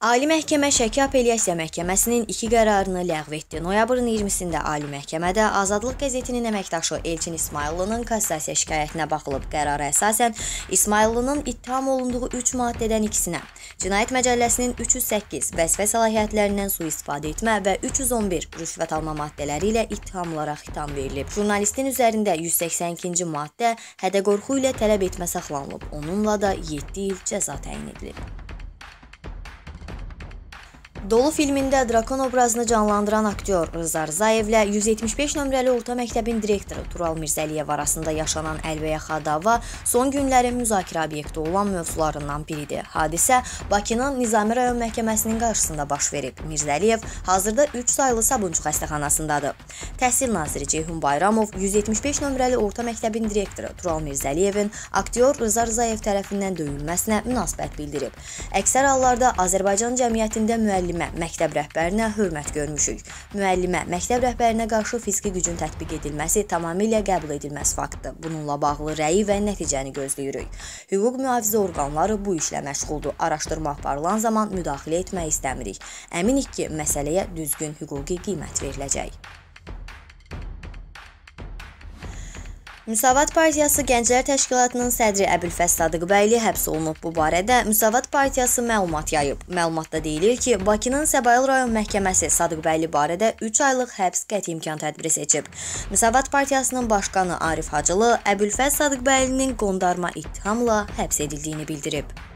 Ali Məhkəmə Şəki Apellyasiya Məhkəməsinin 2 qərarını ləğv etdi. Noyabrın 20-sində Ali Məhkəmədə Azadlıq qəzetinin əməkdaşı Elçin İsmayıllının kassasiya şikayətinə baxılıb. Qərara əsasən İsmayıllının ittiham olunduğu 3 maddədən ikisinə, Cinayət Məcəlləsinin 308 vəzifə səlahiyyətlərindən sui-istifadə etmə və 311 rüşvət alma maddələri ilə ittihamlara xitam verilib. Jurnalistin üzərində 182-ci maddə hədə-qorxu ilə tələb etmə saxlanılıb. Onunla da 7 il cəza təyin edilib. Dolu filmində Drakon obrazını canlandıran aktyor Rıza Rızayevlə 175 nömrəli orta məktəbin direktoru Tural Mirzəliyev arasında yaşanan əlbəyaxa dava son günlərin müzakirə obyekti olan mövzularından biridir. Hadisə Bakının Nizami rayon məhkəməsinin qarşısında baş verib. Mirzəliyev hazırda 3 saylı Sabunçu xəstəxanasındadır. Təhsil naziri Ceyhun Bayramov 175 nömrəli orta məktəbin direktoru Tural Mirzəliyevin aktyor Rıza Rızayev tərəfindən döyülməsinə münasibət bildirib. Əksər hallarda Azərbaycan cəmiyyətində müəllimə, məktəb rəhbərinə hörmət görmüşük. Müəllimə, məktəb rəhbərinə qarşı fiziki gücün tətbiq edilməsi tamamilə qəbul edilməz faktdır. Bununla bağlı rəyi və nəticəni gözləyirik. Hüquq mühafizə orqanları bu işlə məşğuldur. Araşdırma aparılan zaman müdaxilə etmək istəmirik. Əminik ki, məsələyə düzgün hüquqi qiymət veriləcək. Müsavat Partiyası Gənclər Təşkilatının sədri Əbülfəz Sadıqbəyli həbs olunub. Bu barədə Müsavat Partiyası məlumat yayıb. Məlumatda deyilir ki, Bakının Səbail rayon məhkəməsi Sadıqbəyli barədə 3 aylıq həbs qəti imkan tədbiri seçib. Müsavat Partiyasının başqanı Arif Hacılı Əbülfəz Sadıqbəylinin qondarma ittihamla həbs edildiyini bildirib.